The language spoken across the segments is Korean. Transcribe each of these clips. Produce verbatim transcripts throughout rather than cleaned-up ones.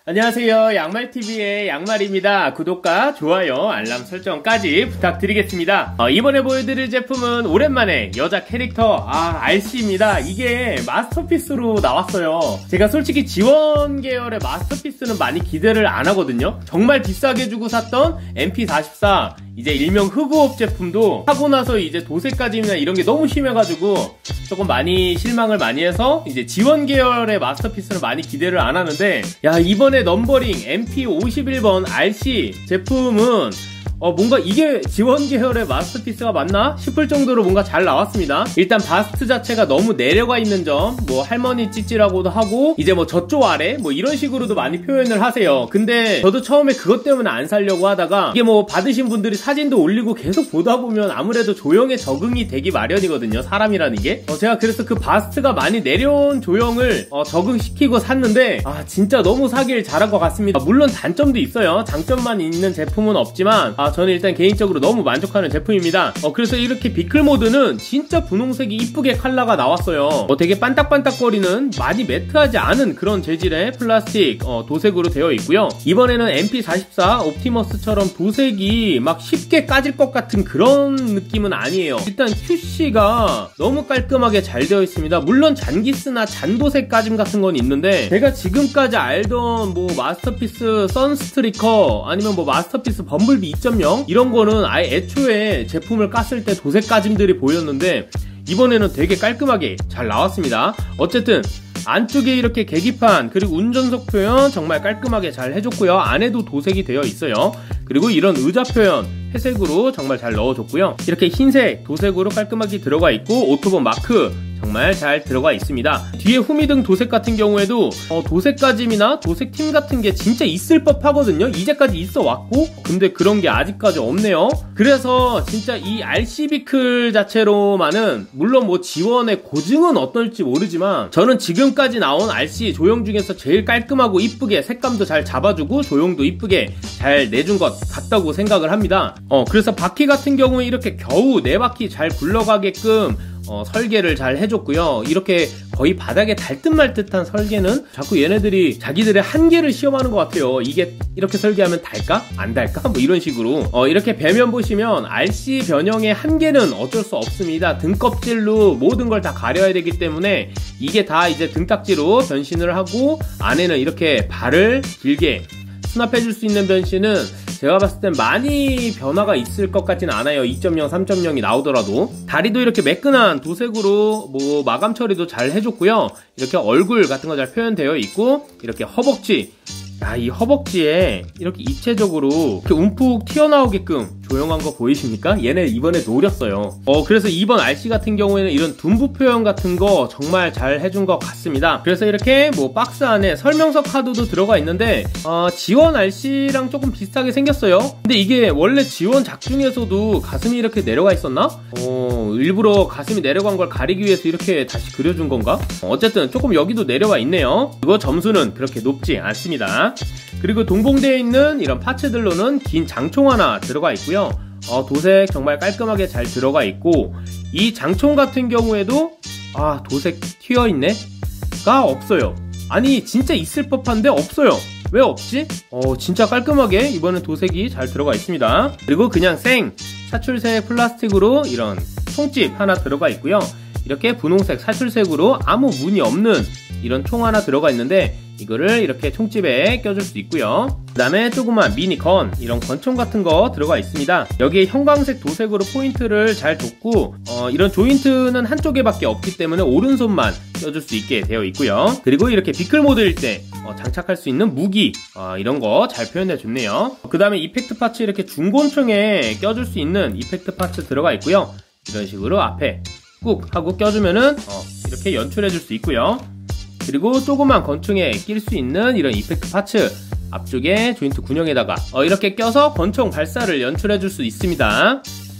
안녕하세요. 양말티비의 양말입니다. 구독과 좋아요, 알람 설정까지 부탁드리겠습니다. 어, 이번에 보여드릴 제품은 오랜만에 여자 캐릭터 아 알씨입니다. 이게 마스터피스로 나왔어요. 제가 솔직히 지원 계열의 마스터피스는 많이 기대를 안 하거든요. 정말 비싸게 주고 샀던 엠피 사십사 이제 일명 흑우업 제품도 하고 나서 이제 도색까지나 이런 게 너무 심해가지고 조금 많이 실망을 많이 해서 이제 지원 계열의 마스터피스는 많이 기대를 안 하는데, 야 이번에 넘버링 엠피 오십일 번 알씨 제품은 어 뭔가 이게 지원 계열의 마스터피스가 맞나 싶을 정도로 뭔가 잘 나왔습니다. 일단 바스트 자체가 너무 내려가 있는 점, 뭐 할머니 찌찌라고도 하고 이제 뭐 저쪽 아래 뭐 이런 식으로도 많이 표현을 하세요. 근데 저도 처음에 그것 때문에 안 사려고 하다가 이게 뭐 받으신 분들이 사진도 올리고 계속 보다 보면 아무래도 조형에 적응이 되기 마련이거든요, 사람이라는 게. 어 제가 그래서 그 바스트가 많이 내려온 조형을 어 적응시키고 샀는데 아 진짜 너무 사길 잘한 것 같습니다. 아, 물론 단점도 있어요. 장점만 있는 제품은 없지만 아 저는 일단 개인적으로 너무 만족하는 제품입니다. 어 그래서 이렇게 비클 모드는 진짜 분홍색이 이쁘게 컬러가 나왔어요. 어 되게 반딱반딱거리는 많이 매트하지 않은 그런 재질의 플라스틱 어 도색으로 되어 있고요. 이번에는 엠피 사십사 옵티머스처럼 도색이 막 쉽게 까질 것 같은 그런 느낌은 아니에요. 일단 큐씨가 너무 깔끔하게 잘 되어 있습니다. 물론 잔기스나 잔도색 까짐 같은 건 있는데 제가 지금까지 알던 뭐 마스터피스 선스트리커 아니면 뭐 마스터피스 범블비 이 점 영 이런 거는 아예 애초에 제품을 깠을 때 도색 까짐들이 보였는데 이번에는 되게 깔끔하게 잘 나왔습니다. 어쨌든 안쪽에 이렇게 계기판 그리고 운전석 표현 정말 깔끔하게 잘 해줬고요. 안에도 도색이 되어 있어요. 그리고 이런 의자 표현 회색으로 정말 잘 넣어줬고요. 이렇게 흰색 도색으로 깔끔하게 들어가 있고 오토본 마크 정말 잘 들어가 있습니다. 뒤에 후미등 도색 같은 경우에도 어, 도색까짐이나 도색팀 같은 게 진짜 있을 법 하거든요. 이제까지 있어 왔고 근데 그런 게 아직까지 없네요. 그래서 진짜 이 알씨 비클 자체로만은 물론 뭐 지원의 고증은 어떨지 모르지만 저는 지금까지 나온 알씨 조형 중에서 제일 깔끔하고 이쁘게 색감도 잘 잡아주고 조형도 이쁘게 잘 내준 것 같다고 생각을 합니다. 어 그래서 바퀴 같은 경우에 이렇게 겨우 네 바퀴 잘 굴러가게끔 어, 설계를 잘 해줬고요. 이렇게 거의 바닥에 달 듯 말 듯한 설계는 자꾸 얘네들이 자기들의 한계를 시험하는 것 같아요. 이게 이렇게 설계하면 달까? 안 달까? 뭐 이런 식으로 어, 이렇게 배면 보시면 알씨 변형의 한계는 어쩔 수 없습니다. 등껍질로 모든 걸 다 가려야 되기 때문에 이게 다 이제 등딱지로 변신을 하고 안에는 이렇게 발을 길게 수납해줄 수 있는 변신은 제가 봤을 땐 많이 변화가 있을 것 같지는 않아요. 이 점 영, 삼 점 영이 나오더라도. 다리도 이렇게 매끈한 도색으로 뭐 마감 처리도 잘 해줬고요. 이렇게 얼굴 같은 거 잘 표현되어 있고 이렇게 허벅지, 야, 이 허벅지에 이렇게 입체적으로 이렇게 움푹 튀어나오게끔 조형한 거 보이십니까? 얘네 이번에 노렸어요. 어 그래서 이번 알씨 같은 경우에는 이런 둔부 표현 같은 거 정말 잘 해준 것 같습니다. 그래서 이렇게 뭐 박스 안에 설명서 카드도 들어가 있는데 어, 지원 알씨랑 조금 비슷하게 생겼어요. 근데 이게 원래 지원 작 중에서도 가슴이 이렇게 내려가 있었나? 어 일부러 가슴이 내려간 걸 가리기 위해서 이렇게 다시 그려준 건가? 어, 어쨌든 조금 여기도 내려와 있네요. 그리고 점수는 그렇게 높지 않습니다. 그리고 동봉되어 있는 이런 파츠들로는 긴 장총 하나 들어가 있고요. 어, 도색 정말 깔끔하게 잘 들어가 있고 이 장총 같은 경우에도 아 도색 튀어있네? 가 없어요. 아니 진짜 있을 법한데 없어요. 왜 없지? 어 진짜 깔끔하게 이번엔 도색이 잘 들어가 있습니다. 그리고 그냥 생 사출색 플라스틱으로 이런 총집 하나 들어가 있고요. 이렇게 분홍색 사출색으로 아무 무늬 없는 이런 총 하나 들어가 있는데 이거를 이렇게 총집에 껴줄 수 있고요. 그 다음에 조그만 미니 건, 이런 권총 같은 거 들어가 있습니다. 여기에 형광색 도색으로 포인트를 잘 줬고 어, 이런 조인트는 한쪽에 밖에 없기 때문에 오른손만 껴줄 수 있게 되어 있고요. 그리고 이렇게 비클 모드일 때 어, 장착할 수 있는 무기 어, 이런 거 잘 표현해 줬네요. 그 다음에 이펙트 파츠 이렇게 중권총에 껴줄 수 있는 이펙트 파츠 들어가 있고요. 이런 식으로 앞에 꾹 하고 껴주면은 어, 이렇게 연출해 줄 수 있고요. 그리고 조그만 권총에 낄 수 있는 이런 이펙트 파츠 앞쪽에 조인트 군형에다가 어, 이렇게 껴서 권총 발사를 연출해 줄 수 있습니다.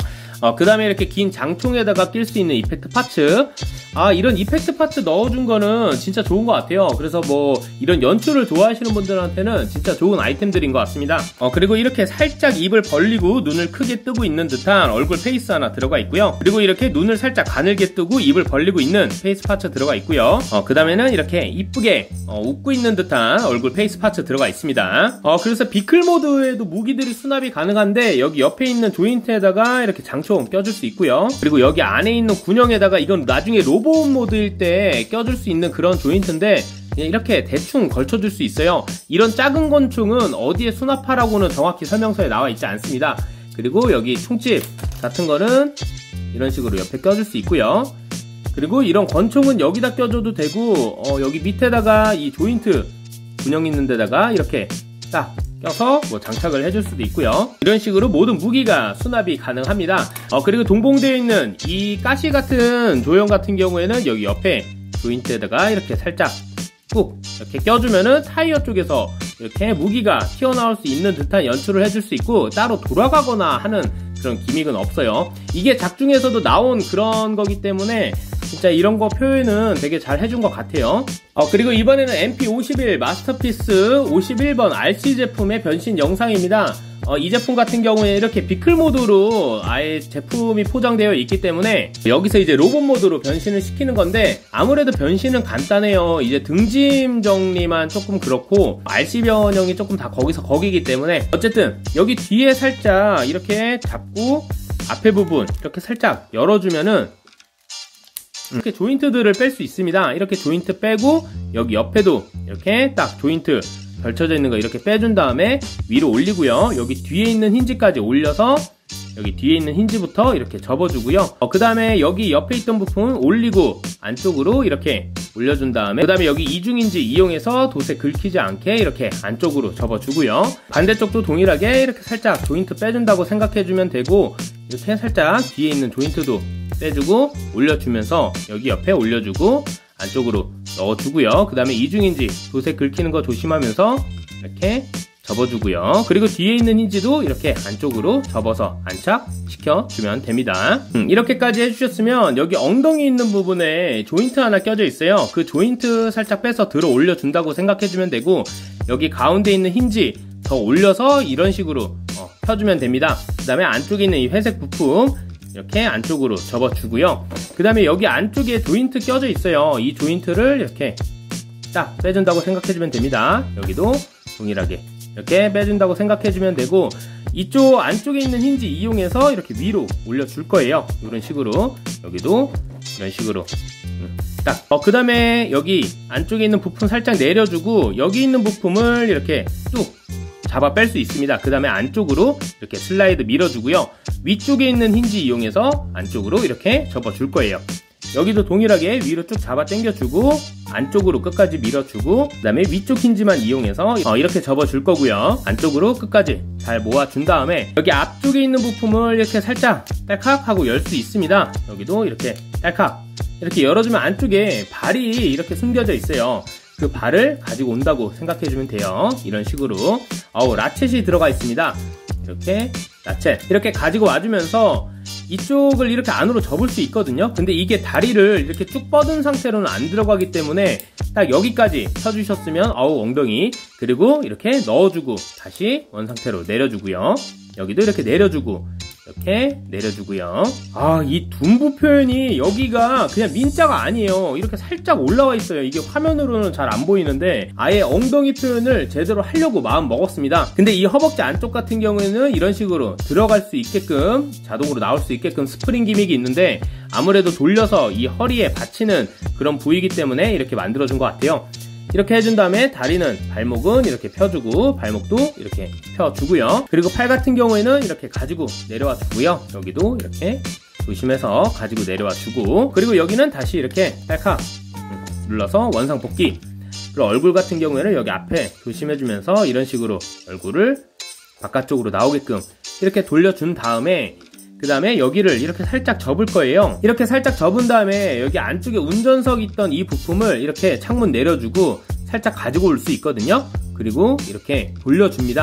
어, 그 다음에 이렇게 긴 장총에다가 낄 수 있는 이펙트 파츠. 아, 이런 이펙트 파츠 넣어준 거는 진짜 좋은 것 같아요. 그래서 뭐 이런 연출을 좋아하시는 분들한테는 진짜 좋은 아이템들인 것 같습니다. 어, 그리고 이렇게 살짝 입을 벌리고 눈을 크게 뜨고 있는 듯한 얼굴 페이스 하나 들어가 있고요. 그리고 이렇게 눈을 살짝 가늘게 뜨고 입을 벌리고 있는 페이스 파츠 들어가 있고요. 어, 그 다음에는 이렇게 이쁘게 어, 웃고 있는 듯한 얼굴 페이스 파츠 들어가 있습니다. 어, 그래서 비클 모드에도 무기들이 수납이 가능한데 여기 옆에 있는 조인트에다가 이렇게 장총 껴줄 수 있고요. 그리고 여기 안에 있는 군형에다가 이건 나중에 로봇 모드일 때 껴줄 수 있는 그런 조인트인데 그냥 이렇게 대충 걸쳐줄 수 있어요. 이런 작은 권총은 어디에 수납하라고는 정확히 설명서에 나와 있지 않습니다. 그리고 여기 총집 같은 거는 이런 식으로 옆에 껴줄 수 있고요. 그리고 이런 권총은 여기다 껴줘도 되고 어, 여기 밑에다가 이 조인트 군형 있는 데다가 이렇게 딱 껴서 뭐 장착을 해줄 수도 있고요. 이런 식으로 모든 무기가 수납이 가능합니다. 어, 그리고 동봉되어 있는 이 가시 같은 조형 같은 경우에는 여기 옆에 조인트에다가 이렇게 살짝 꾹 이렇게 껴주면은 타이어 쪽에서 이렇게 무기가 튀어나올 수 있는 듯한 연출을 해줄 수 있고 따로 돌아가거나 하는 그런 기믹은 없어요. 이게 작중에서도 나온 그런 거기 때문에 진짜 이런 거 표현은 되게 잘 해준 것 같아요. 어, 그리고 이번에는 엠피 오십일 마스터피스 오십일 번 알씨 제품의 변신 영상입니다. 어, 이 제품 같은 경우에 이렇게 비클 모드로 아예 제품이 포장되어 있기 때문에 여기서 이제 로봇 모드로 변신을 시키는 건데 아무래도 변신은 간단해요. 이제 등짐 정리만 조금 그렇고 알씨 변형이 조금 다 거기서 거기기 때문에 어쨌든 여기 뒤에 살짝 이렇게 잡고 앞에 부분 이렇게 살짝 열어주면은 이렇게 조인트들을 뺄 수 있습니다. 이렇게 조인트 빼고 여기 옆에도 이렇게 딱 조인트 걸쳐져 있는 거 이렇게 빼준 다음에 위로 올리고요. 여기 뒤에 있는 힌지까지 올려서 여기 뒤에 있는 힌지부터 이렇게 접어주고요. 어, 그 다음에 여기 옆에 있던 부품은 올리고 안쪽으로 이렇게 올려준 다음에 그 다음에 여기 이중인지 이용해서 돛에 긁히지 않게 이렇게 안쪽으로 접어주고요. 반대쪽도 동일하게 이렇게 살짝 조인트 빼준다고 생각해주면 되고 이렇게 살짝 뒤에 있는 조인트도 빼주고 올려주면서 여기 옆에 올려주고 안쪽으로 넣어주고요. 그 다음에 이중인지 돛에 긁히는 거 조심하면서 이렇게 접어주고요. 그리고 뒤에 있는 힌지도 이렇게 안쪽으로 접어서 안착시켜주면 됩니다. 음, 이렇게까지 해주셨으면 여기 엉덩이 있는 부분에 조인트 하나 껴져 있어요. 그 조인트 살짝 빼서 들어 올려준다고 생각해주면 되고 여기 가운데 있는 힌지 더 올려서 이런 식으로 어, 펴주면 됩니다. 그 다음에 안쪽에 있는 이 회색 부품 이렇게 안쪽으로 접어주고요. 그 다음에 여기 안쪽에 조인트 껴져 있어요. 이 조인트를 이렇게 딱 빼준다고 생각해주면 됩니다. 여기도 동일하게 이렇게 빼준다고 생각해주면 되고 이쪽 안쪽에 있는 힌지 이용해서 이렇게 위로 올려줄 거예요. 이런 식으로 여기도 이런 식으로 딱 어, 그 다음에 여기 안쪽에 있는 부품 살짝 내려주고 여기 있는 부품을 이렇게 쭉 잡아 뺄 수 있습니다. 그 다음에 안쪽으로 이렇게 슬라이드 밀어주고요. 위쪽에 있는 힌지 이용해서 안쪽으로 이렇게 접어줄 거예요. 여기도 동일하게 위로 쭉 잡아 당겨주고 안쪽으로 끝까지 밀어주고 그 다음에 위쪽 힌지만 이용해서 어, 이렇게 접어줄 거고요. 안쪽으로 끝까지 잘 모아준 다음에 여기 앞쪽에 있는 부품을 이렇게 살짝 딸칵 하고 열 수 있습니다. 여기도 이렇게 딸칵 이렇게 열어주면 안쪽에 발이 이렇게 숨겨져 있어요. 그 발을 가지고 온다고 생각해주면 돼요. 이런 식으로 어우 라쳇이 들어가 있습니다. 이렇게 라쳇 이렇게 가지고 와주면서 이쪽을 이렇게 안으로 접을 수 있거든요. 근데 이게 다리를 이렇게 쭉 뻗은 상태로는 안 들어가기 때문에 딱 여기까지 펴주셨으면 어우 엉덩이 그리고 이렇게 넣어주고 다시 원상태로 내려주고요. 여기도 이렇게 내려주고 이렇게 내려주고요. 아, 이 둔부 표현이 여기가 그냥 민자가 아니에요. 이렇게 살짝 올라와 있어요. 이게 화면으로는 잘 안 보이는데 아예 엉덩이 표현을 제대로 하려고 마음 먹었습니다. 근데 이 허벅지 안쪽 같은 경우에는 이런 식으로 들어갈 수 있게끔 자동으로 나올 수 있게끔 스프링 기믹이 있는데 아무래도 돌려서 이 허리에 받치는 그런 부위이기 때문에 이렇게 만들어준 것 같아요. 이렇게 해준 다음에 다리는 발목은 이렇게 펴주고 발목도 이렇게 펴주고요. 그리고 팔 같은 경우에는 이렇게 가지고 내려와 주고요. 여기도 이렇게 조심해서 가지고 내려와 주고 그리고 여기는 다시 이렇게 딸칵 눌러서 원상 복귀. 그리고 얼굴 같은 경우에는 여기 앞에 조심해주면서 이런 식으로 얼굴을 바깥쪽으로 나오게끔 이렇게 돌려준 다음에 그 다음에 여기를 이렇게 살짝 접을 거예요. 이렇게 살짝 접은 다음에 여기 안쪽에 운전석 있던 이 부품을 이렇게 창문 내려주고 살짝 가지고 올 수 있거든요. 그리고 이렇게 돌려줍니다.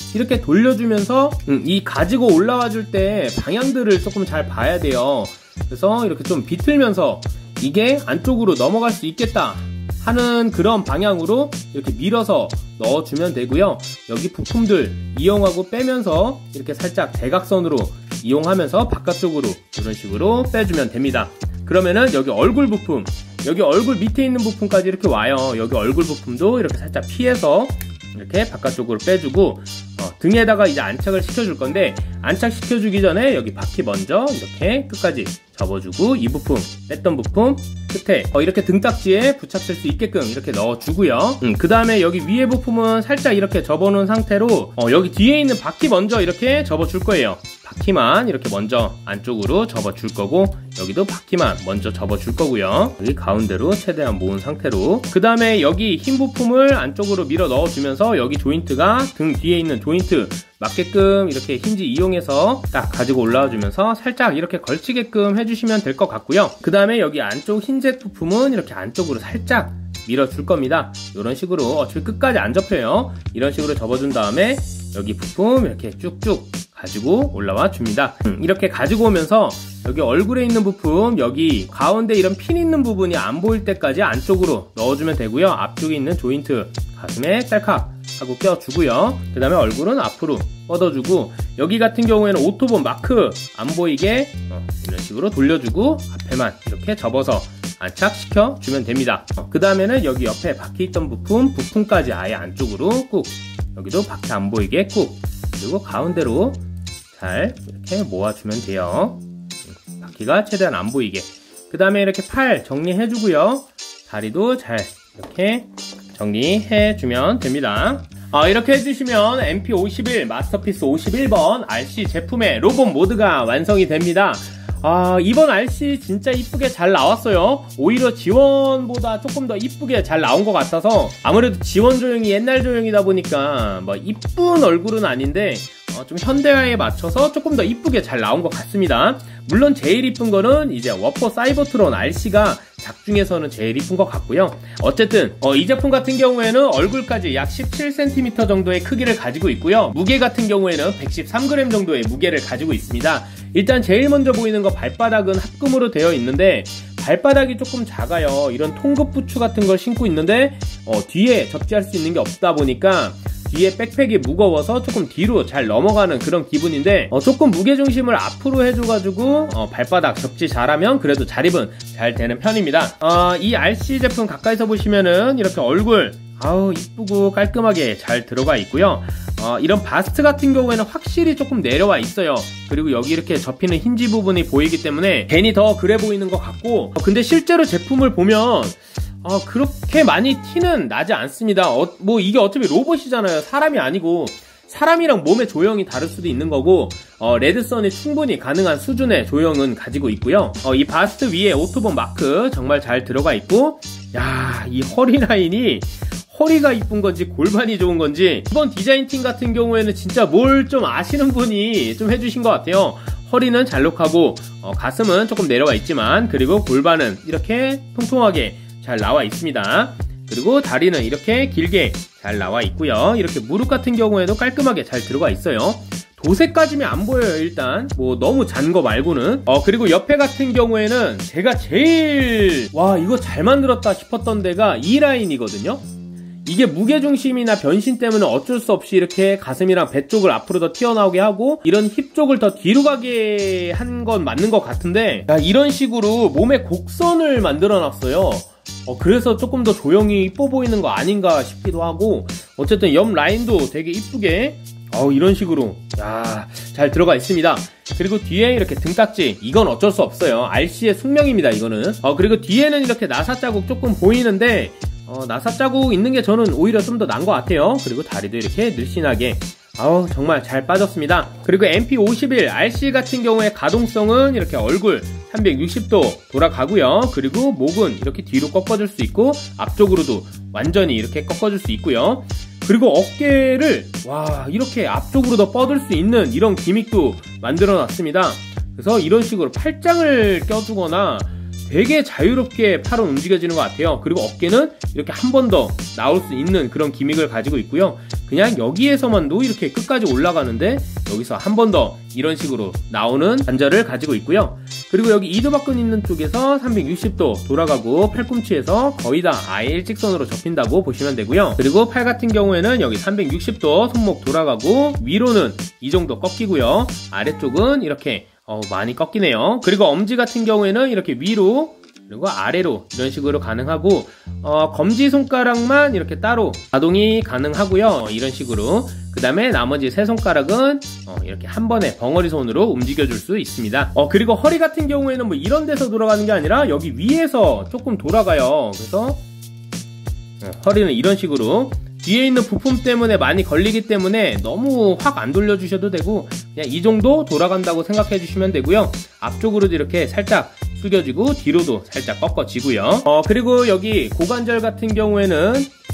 이렇게 돌려주면서 음, 이 가지고 올라와 줄 때 방향들을 조금 잘 봐야 돼요. 그래서 이렇게 좀 비틀면서 이게 안쪽으로 넘어갈 수 있겠다 하는 그런 방향으로 이렇게 밀어서 넣어주면 되고요. 여기 부품들 이용하고 빼면서 이렇게 살짝 대각선으로 이용하면서 바깥쪽으로 이런 식으로 빼주면 됩니다. 그러면은 여기 얼굴 부품, 여기 얼굴 밑에 있는 부품까지 이렇게 와요. 여기 얼굴 부품도 이렇게 살짝 피해서 이렇게 바깥쪽으로 빼주고 어, 등에다가 이제 안착을 시켜줄 건데, 안착 시켜주기 전에 여기 바퀴 먼저 이렇게 끝까지 접어주고 이 부품, 뺐던 부품 끝에 어, 이렇게 등딱지에 부착될 수 있게끔 이렇게 넣어주고요. 음, 그 다음에 여기 위에 부품은 살짝 이렇게 접어놓은 상태로 어, 여기 뒤에 있는 바퀴 먼저 이렇게 접어줄 거예요. 바퀴만 이렇게 먼저 안쪽으로 접어줄 거고, 여기도 바퀴만 먼저 접어줄 거고요. 여기 가운데로 최대한 모은 상태로, 그 다음에 여기 흰 부품을 안쪽으로 밀어 넣어주면서 여기 조인트가 등 뒤에 있는 조인트 맞게끔 이렇게 힌지 이용해서 딱 가지고 올라와 주면서 살짝 이렇게 걸치게끔 해주시면 될 것 같고요. 그 다음에 여기 안쪽 흰색 부품은 이렇게 안쪽으로 살짝 밀어줄 겁니다. 이런 식으로 어차피 끝까지 안 접혀요. 이런 식으로 접어준 다음에 여기 부품 이렇게 쭉쭉 가지고 올라와 줍니다. 음, 이렇게 가지고 오면서 여기 얼굴에 있는 부품, 여기 가운데 이런 핀 있는 부분이 안 보일 때까지 안쪽으로 넣어주면 되고요. 앞쪽에 있는 조인트 가슴에 짤칵 하고 껴주고요. 그 다음에 얼굴은 앞으로 뻗어주고, 여기 같은 경우에는 오토본 마크 안 보이게 어, 이런 식으로 돌려주고 앞에만 이렇게 접어서 안착시켜 주면 됩니다. 어, 그 다음에는 여기 옆에 바퀴 있던 부품, 부품까지 아예 안쪽으로 꾹, 여기도 바퀴 안 보이게 꾹, 그리고 가운데로 잘 이렇게 모아주면 돼요. 바퀴가 최대한 안 보이게. 그 다음에 이렇게 팔 정리해주고요. 다리도 잘 이렇게 정리해주면 됩니다. 어, 이렇게 해주시면 엠피 오십일 마스터피스 오십일 번 알씨 제품의 로봇 모드가 완성이 됩니다. 아, 이번 알씨 진짜 이쁘게 잘 나왔어요. 오히려 지원보다 조금 더 이쁘게 잘 나온 것 같아서, 아무래도 지원 조형이 옛날 조형이다 보니까 뭐 이쁜 얼굴은 아닌데 어, 좀 현대화에 맞춰서 조금 더 이쁘게 잘 나온 것 같습니다. 물론 제일 이쁜 거는 이제 워퍼 사이버트론 알씨가 작중에서는 제일 이쁜 것 같고요. 어쨌든 어, 이 제품 같은 경우에는 얼굴까지 약 십칠 센티미터 정도의 크기를 가지고 있고요. 무게 같은 경우에는 백십삼 그램 정도의 무게를 가지고 있습니다. 일단 제일 먼저 보이는 거 발바닥은 합금으로 되어 있는데, 발바닥이 조금 작아요. 이런 통급 부츠 같은 걸 신고 있는데 어, 뒤에 접지할 수 있는 게 없다 보니까 뒤에 백팩이 무거워서 조금 뒤로 잘 넘어가는 그런 기분인데, 어, 조금 무게중심을 앞으로 해줘가지고 어, 발바닥 접지 잘하면 그래도 자립은 잘 되는 편입니다. 어, 이 알씨 제품 가까이서 보시면은 이렇게 얼굴 아우 이쁘고 깔끔하게 잘 들어가 있고요. 어, 이런 바스트 같은 경우에는 확실히 조금 내려와 있어요. 그리고 여기 이렇게 접히는 힌지 부분이 보이기 때문에 괜히 더 그래 보이는 것 같고, 어, 근데 실제로 제품을 보면 어, 그렇게 많이 티는 나지 않습니다. 어, 뭐 이게 어차피 로봇이잖아요. 사람이 아니고. 사람이랑 몸의 조형이 다를 수도 있는 거고, 어, 레드선이 충분히 가능한 수준의 조형은 가지고 있고요. 어, 이 바스트 위에 오토본 마크 정말 잘 들어가 있고, 야, 이 허리 라인이 허리가 이쁜 건지 골반이 좋은 건지, 이번 디자인팀 같은 경우에는 진짜 뭘 좀 아시는 분이 좀 해주신 것 같아요. 허리는 잘록하고 어, 가슴은 조금 내려와 있지만, 그리고 골반은 이렇게 통통하게 잘 나와 있습니다. 그리고 다리는 이렇게 길게 잘 나와 있고요. 이렇게 무릎 같은 경우에도 깔끔하게 잘 들어가 있어요. 도색까지는 안 보여요. 일단 뭐 너무 잔 거 말고는. 어 그리고 옆에 같은 경우에는 제가 제일 와 이거 잘 만들었다 싶었던 데가 이 라인이거든요. 이게 무게중심이나 변신 때문에 어쩔 수 없이 이렇게 가슴이랑 배 쪽을 앞으로 더 튀어나오게 하고, 이런 힙 쪽을 더 뒤로 가게 한 건 맞는 것 같은데, 야, 이런 식으로 몸에 곡선을 만들어 놨어요. 어, 그래서 조금 더 조형이 이뻐 보이는 거 아닌가 싶기도 하고, 어쨌든 옆 라인도 되게 이쁘게 어, 이런 식으로 야, 잘 들어가 있습니다. 그리고 뒤에 이렇게 등딱지, 이건 어쩔 수 없어요. 알씨의 숙명입니다, 이거는. 어, 그리고 뒤에는 이렇게 나사 자국 조금 보이는데, 어, 나사 자국 있는 게 저는 오히려 좀 더 나은 것 같아요. 그리고 다리도 이렇게 늘씬하게, 아우 정말 잘 빠졌습니다. 그리고 엠피 오십일 알씨 같은 경우에 가동성은 이렇게 얼굴 삼백육십 도 돌아가고요. 그리고 목은 이렇게 뒤로 꺾어줄 수 있고, 앞쪽으로도 완전히 이렇게 꺾어줄 수 있고요. 그리고 어깨를 와 이렇게 앞쪽으로 더 뻗을 수 있는 이런 기믹도 만들어 놨습니다. 그래서 이런 식으로 팔짱을 껴주거나 되게 자유롭게 팔은 움직여지는 것 같아요. 그리고 어깨는 이렇게 한 번 더 나올 수 있는 그런 기믹을 가지고 있고요. 그냥 여기에서만도 이렇게 끝까지 올라가는데 여기서 한 번 더 이런 식으로 나오는 관절을 가지고 있고요. 그리고 여기 이두박근 있는 쪽에서 삼백육십 도 돌아가고 팔꿈치에서 거의 다 아예 일직선으로 접힌다고 보시면 되고요. 그리고 팔 같은 경우에는 여기 삼백육십 도 손목 돌아가고 위로는 이 정도 꺾이고요. 아래쪽은 이렇게 어, 많이 꺾이네요. 그리고 엄지 같은 경우에는 이렇게 위로 그리고 아래로 이런 식으로 가능하고 어, 검지손가락만 이렇게 따로 가동이 가능하고요. 이런 식으로. 그 다음에 나머지 세 손가락은 어, 이렇게 한 번에 벙어리 손으로 움직여줄 수 있습니다. 어, 그리고 허리 같은 경우에는 뭐 이런 데서 돌아가는 게 아니라 여기 위에서 조금 돌아가요. 그래서 어, 허리는 이런 식으로 뒤에 있는 부품 때문에 많이 걸리기 때문에 너무 확 안 돌려주셔도 되고 그냥 이 정도 돌아간다고 생각해 주시면 되고요. 앞쪽으로도 이렇게 살짝 숙여지고 뒤로도 살짝 꺾어지고요. 어, 그리고 여기 고관절 같은 경우에는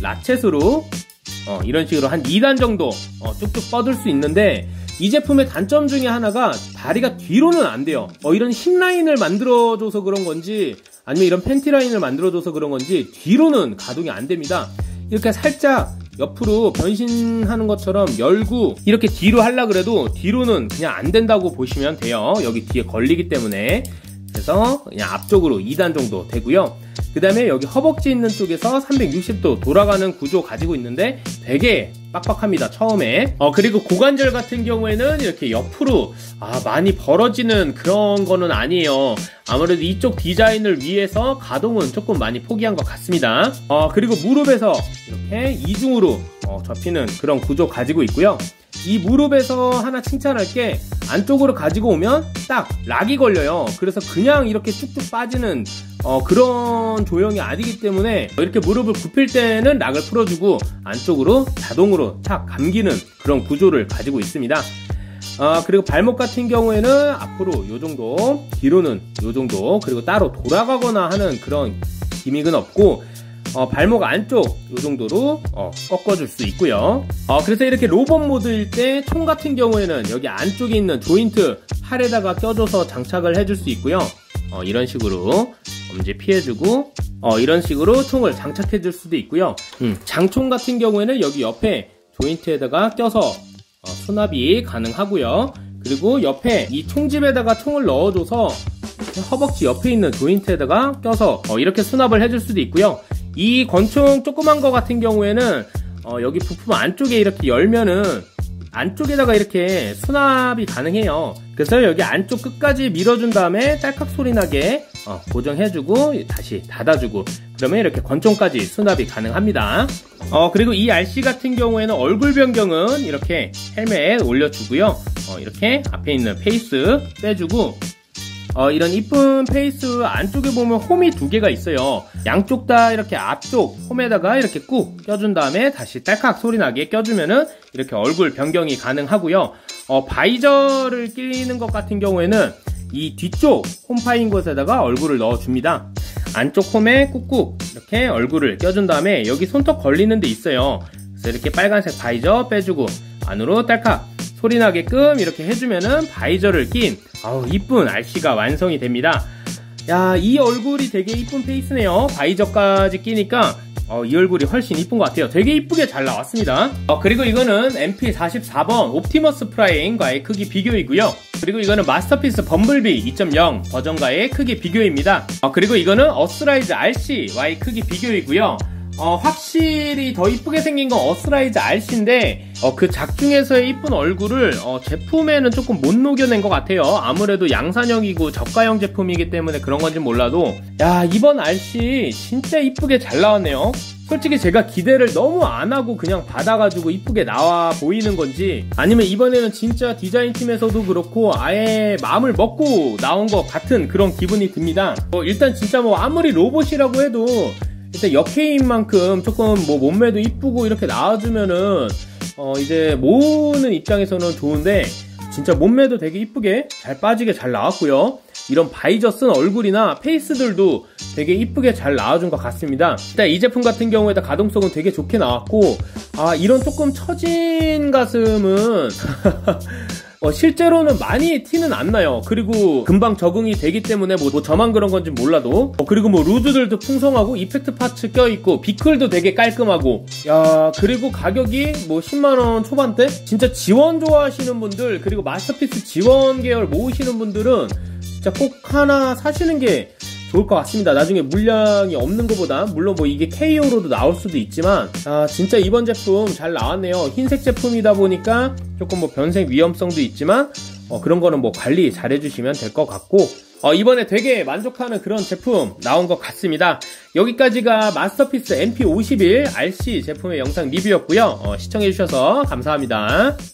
라쳇으로 어, 이런 식으로 한 이 단 정도 어, 쭉쭉 뻗을 수 있는데 이 제품의 단점 중에 하나가 다리가 뒤로는 안 돼요. 어, 이런 힙 라인을 만들어줘서 그런 건지 아니면 이런 팬티 라인을 만들어줘서 그런 건지 뒤로는 가동이 안 됩니다. 이렇게 살짝 옆으로 변신하는 것처럼 열고 이렇게 뒤로 하려 그래도 뒤로는 그냥 안 된다고 보시면 돼요. 여기 뒤에 걸리기 때문에. 그래서 그냥 앞쪽으로 이 단 정도 되고요. 그 다음에 여기 허벅지 있는 쪽에서 삼백육십 도 돌아가는 구조 가지고 있는데 되게 빡빡합니다, 처음에. 어, 그리고 고관절 같은 경우에는 이렇게 옆으로 아, 많이 벌어지는 그런 거는 아니에요. 아무래도 이쪽 디자인을 위해서 가동은 조금 많이 포기한 것 같습니다. 어, 그리고 무릎에서 이렇게 이중으로 어, 접히는 그런 구조 가지고 있고요. 이 무릎에서 하나 칭찬할 게 안쪽으로 가지고 오면 딱 락이 걸려요. 그래서 그냥 이렇게 쭉쭉 빠지는 어, 그런 조형이 아니기 때문에 이렇게 무릎을 굽힐 때는 락을 풀어주고 안쪽으로 자동으로 탁 감기는 그런 구조를 가지고 있습니다. 어, 그리고 발목 같은 경우에는 앞으로 요 정도, 뒤로는 요 정도, 그리고 따로 돌아가거나 하는 그런 기믹은 없고 어, 발목 안쪽 요 정도로 어, 꺾어줄 수 있고요. 어, 그래서 이렇게 로봇 모드일 때 총 같은 경우에는 여기 안쪽에 있는 조인트 팔에다가 껴줘서 장착을 해줄 수 있고요. 어, 이런 식으로 엄지 피해주고 어, 이런 식으로 총을 장착해줄 수도 있고요. 음, 장총 같은 경우에는 여기 옆에 조인트에다가 껴서 어, 수납이 가능하고요. 그리고 옆에 이 총집에다가 총을 넣어줘서 허벅지 옆에 있는 조인트에다가 껴서 어, 이렇게 수납을 해줄 수도 있고요. 이 권총 조그만 거 같은 경우에는 어, 여기 부품 안쪽에 이렇게 열면은 안쪽에다가 이렇게 수납이 가능해요. 그래서 여기 안쪽 끝까지 밀어준 다음에 딸깍 소리 나게 어, 고정해주고 다시 닫아주고 그러면 이렇게 권총까지 수납이 가능합니다. 어, 그리고 이 알씨 같은 경우에는 얼굴 변경은 이렇게 헬멧 올려주고요. 어, 이렇게 앞에 있는 페이스 빼주고 어, 이런 이쁜 페이스 안쪽에 보면 홈이 두 개가 있어요. 양쪽 다 이렇게 앞쪽 홈에다가 이렇게 꾹 껴준 다음에 다시 딸깍 소리 나게 껴주면은 이렇게 얼굴 변경이 가능하고요. 어, 바이저를 끼는 것 같은 경우에는 이 뒤쪽 홈 파인 곳에다가 얼굴을 넣어줍니다. 안쪽 홈에 꾹꾹 이렇게 얼굴을 껴준 다음에 여기 손톱 걸리는 데 있어요. 그래서 이렇게 빨간색 바이저 빼주고 안으로 딸깍 소리 나게끔 이렇게 해주면은 바이저를 낀 아우 이쁜 알씨가 완성이 됩니다. 야, 이 얼굴이 되게 이쁜 페이스네요. 바이저까지 끼니까 어, 이 얼굴이 훨씬 이쁜 것 같아요. 되게 이쁘게 잘 나왔습니다. 어, 그리고 이거는 엠피 사십사 번 옵티머스 프라임과의 크기 비교이고요. 그리고 이거는 마스터피스 범블비 이 점 영 버전과의 크기 비교입니다. 어, 그리고 이거는 어스라이즈 알씨와의 크기 비교이고요. 어, 확실히 더 이쁘게 생긴 건 어스라이즈 알씨인데 어, 그 작중에서의 이쁜 얼굴을 어, 제품에는 조금 못 녹여낸 것 같아요. 아무래도 양산형이고 저가형 제품이기 때문에 그런 건지 몰라도 야, 이번 알씨 진짜 이쁘게 잘 나왔네요. 솔직히 제가 기대를 너무 안 하고 그냥 받아가지고 이쁘게 나와 보이는 건지 아니면 이번에는 진짜 디자인팀에서도 그렇고 아예 마음을 먹고 나온 것 같은 그런 기분이 듭니다. 어, 일단 진짜 뭐 아무리 로봇이라고 해도 일단 역해인 만큼 조금 뭐 몸매도 이쁘고 이렇게 나와주면은 어 이제 모으는 입장에서는 좋은데 진짜 몸매도 되게 이쁘게 잘 빠지게 잘 나왔고요. 이런 바이저 쓴 얼굴이나 페이스들도 되게 이쁘게 잘 나와준 것 같습니다. 일단 이 제품 같은 경우에도 가동성은 되게 좋게 나왔고 아 이런 조금 처진 가슴은 어, 실제로는 많이 티는 안 나요. 그리고 금방 적응이 되기 때문에 뭐, 뭐 저만 그런 건지 몰라도 어, 그리고 뭐 루드들도 풍성하고 이펙트 파츠 껴있고 비클도 되게 깔끔하고 야 그리고 가격이 뭐 십만 원 초반대? 진짜 지원 좋아하시는 분들 그리고 마스터피스 지원 계열 모으시는 분들은 진짜 꼭 하나 사시는 게 좋을 것 같습니다. 나중에 물량이 없는 것보다 물론 뭐 이게 케이오로도 나올 수도 있지만 아 진짜 이번 제품 잘 나왔네요. 흰색 제품이다 보니까 조금 뭐 변색 위험성도 있지만 어 그런 거는 뭐 관리 잘 해주시면 될 것 같고 어 이번에 되게 만족하는 그런 제품 나온 것 같습니다. 여기까지가 마스터피스 엠피 오십일 알씨 제품의 영상 리뷰였고요. 어 시청해주셔서 감사합니다.